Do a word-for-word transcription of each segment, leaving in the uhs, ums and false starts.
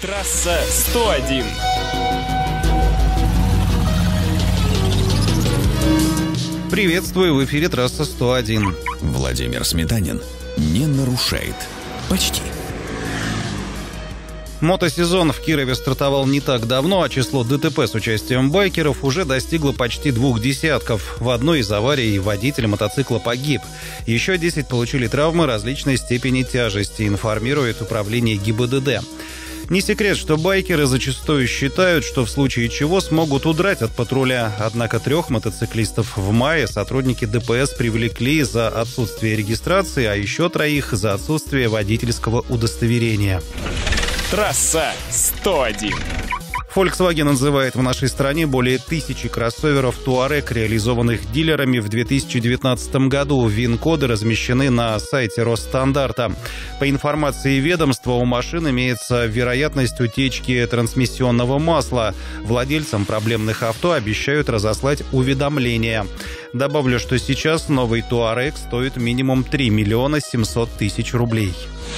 Трасса сто один. Приветствую, в эфире Трасса сто один. Владимир Сметанин не нарушает. Почти. Мотосезон в Кирове стартовал не так давно, а число ДТП с участием байкеров уже достигло почти двух десятков. В одной из аварий водитель мотоцикла погиб. Еще десять получили травмы различной степени тяжести, информирует управление ГИБДД. Не секрет, что байкеры зачастую считают, что в случае чего смогут удрать от патруля. Однако трех мотоциклистов в мае сотрудники ДПС привлекли за отсутствие регистрации, а еще троих за отсутствие водительского удостоверения. Трасса сто один. Volkswagen называет в нашей стране более тысячи кроссоверов Touareg, реализованных дилерами в две тысячи девятнадцатом году. ВИН-коды размещены на сайте Росстандарта. По информации ведомства, у машин имеется вероятность утечки трансмиссионного масла. Владельцам проблемных авто обещают разослать уведомления. Добавлю, что сейчас новый Touareg стоит минимум три миллиона семьсот тысяч рублей.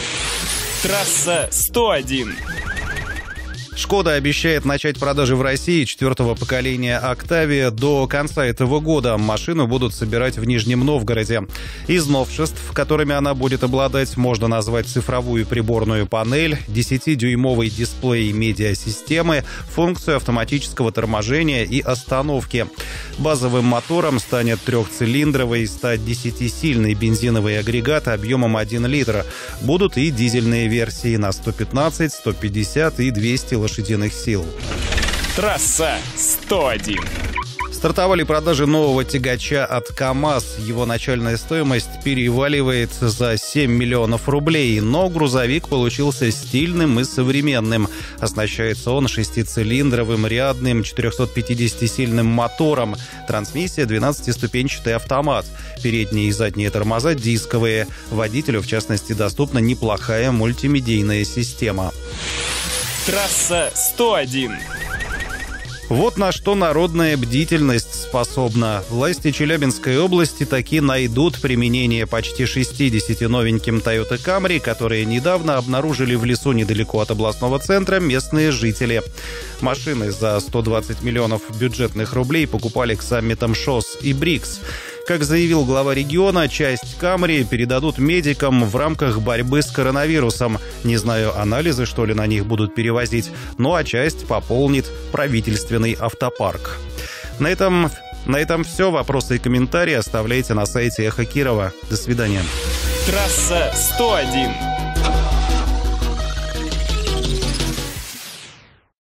Трасса сто один. «Шкода» обещает начать продажи в России четвертого поколения «Октавия» до конца этого года. Машину будут собирать в Нижнем Новгороде. Из новшеств, которыми она будет обладать, можно назвать цифровую приборную панель, десятидюймовый дисплей медиасистемы, функцию автоматического торможения и остановки. Базовым мотором станет трехцилиндровый сто десятисильный бензиновый агрегат объемом один литр. Будут и дизельные версии на сто пятнадцать, сто пятьдесят и двести лошадиных сил. Трасса сто один. Стартовали продажи нового тягача от КАМАЗ. Его начальная стоимость переваливает за семь миллионов рублей, но грузовик получился стильным и современным. Оснащается он шестицилиндровым рядным четырехсотпятидесятисильным мотором. Трансмиссия двенадцатиступенчатый автомат. Передние и задние тормоза дисковые. Водителю, в частности, доступна неплохая мультимедийная система. Трасса сто один. Вот на что народная бдительность способна. Власти Челябинской области таки найдут применение почти шестидесяти новеньким Toyota Camry, которые недавно обнаружили в лесу недалеко от областного центра местные жители. Машины за сто двадцать миллионов бюджетных рублей покупали к саммитам ШОС и БРИКС. Как заявил глава региона, часть Camry передадут медикам в рамках борьбы с коронавирусом. Не знаю, анализы, что ли, на них будут перевозить, ну а часть пополнит правительственный автопарк. На этом, на этом все. Вопросы и комментарии оставляйте на сайте Эхо Кирова. До свидания. Трасса сто один.